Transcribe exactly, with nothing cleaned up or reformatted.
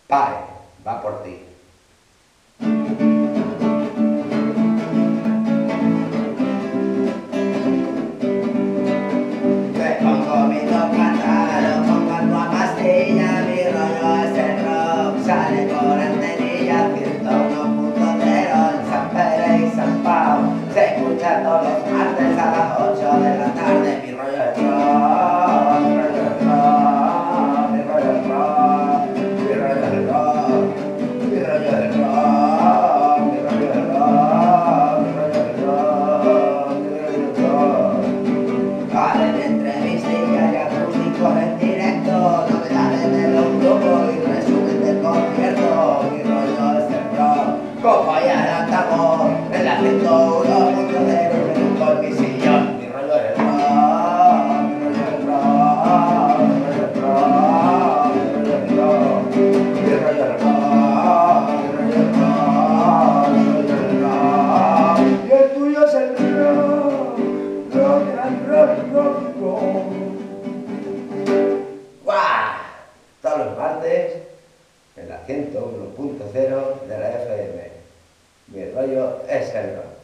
Pae, va por ti. Me pongo mi tocata, lo pongo en una pastilla, mi rollo es el rock, sale por antenilla, ciento uno punto cero en San Pedro y San Pau, se escucha todos los martes a las ocho de la tarde, mi rollo es rock, mi rollo es rock, mi rollo es rock, mi rollo es rock, mi rollo es rock, mi rollo es rock, mi rollo es rock, mi rollo es rock. Vale, de entrevistilla y acústicos en directo, novedades de los grupos y resumen del concierto, mi rollo es el rock, como ya el altavoz, en la ciento uno punto cero y un con mi sillón, mi rollo es rock, mi rollo es rock, mi rollo es rock, mi rollo es rock, mi rollo es rock, mi rollo es rock, mi rollo es rock, y el tuyo es el rock, rock and rock, rock, rock. ¡Guau! Todos los martes en la ciento uno punto cero de la F M. Mi rollo es el rock.